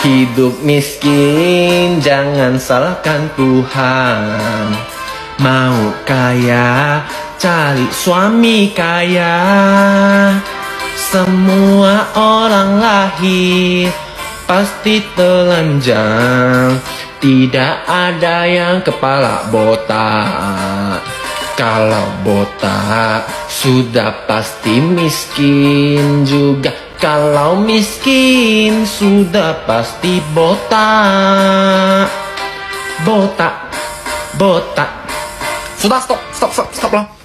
Hidup miskin jangan salahkan Tuhan. Mau kaya cari suami kaya. Semua orang lahir pasti telanjang. Tidak ada yang kepala botak. Kalau botak sudah pasti miskin juga. Kalau miskin sudah pasti botak. Botak, botak. Sudah, stop lah.